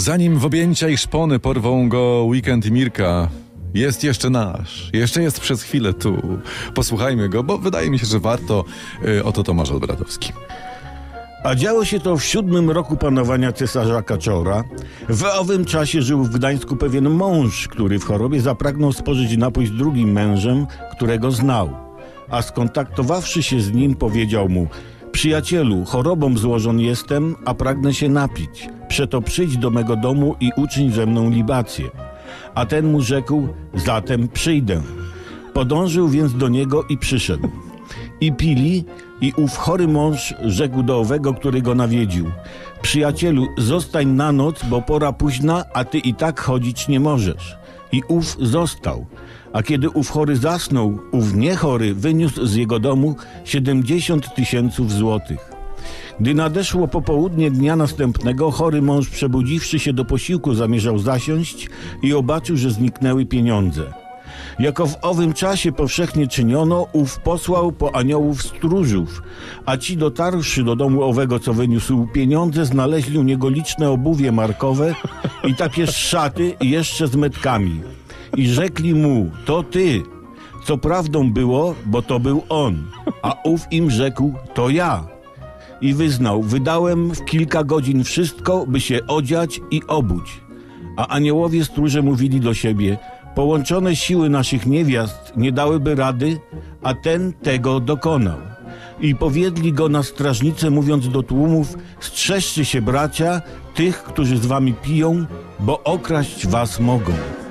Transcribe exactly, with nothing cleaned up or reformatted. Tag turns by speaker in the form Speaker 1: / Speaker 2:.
Speaker 1: Zanim w objęcia i szpony porwą go Weekend i Mirka, jest jeszcze nasz, jeszcze jest przez chwilę tu. Posłuchajmy go, bo wydaje mi się, że warto. Yy, oto Tomasz Olbratowski.
Speaker 2: A działo się to w siódmym roku panowania cesarza Kaczora. W owym czasie żył w Gdańsku pewien mąż, który w chorobie zapragnął spożyć napój z drugim mężem, którego znał. A skontaktowawszy się z nim, powiedział mu: przyjacielu, chorobą złożon jestem, a pragnę się napić. Przeto przyjdź do mego domu i uczyń ze mną libację. A ten mu rzekł: zatem przyjdę. Podążył więc do niego i przyszedł. I pili, i ów chory mąż rzekł do owego, który go nawiedził: przyjacielu, zostań na noc, bo pora późna, a ty i tak chodzić nie możesz. I ów został. A kiedy ów chory zasnął, ów niechory wyniósł z jego domu siedemdziesiąt tysięców złotych. Gdy nadeszło popołudnie dnia następnego, chory mąż, przebudziwszy się do posiłku, zamierzał zasiąść i obaczył, że zniknęły pieniądze. Jako w owym czasie powszechnie czyniono, ów posłał po aniołów stróżów, a ci, dotarłszy do domu owego, co wyniósł pieniądze, znaleźli u niego liczne obuwie markowe i takie szaty jeszcze z metkami. I rzekli mu: to ty. Co prawdą było, bo to był on. A ów im rzekł: to ja. I wyznał: wydałem w kilka godzin wszystko, by się odziać i obuć. A aniołowie stróże mówili do siebie: połączone siły naszych niewiast nie dałyby rady, a ten tego dokonał. I powiedzieli go na strażnicę, mówiąc do tłumów: strzeżcie się, bracia, tych, którzy z wami piją, bo okraść was mogą.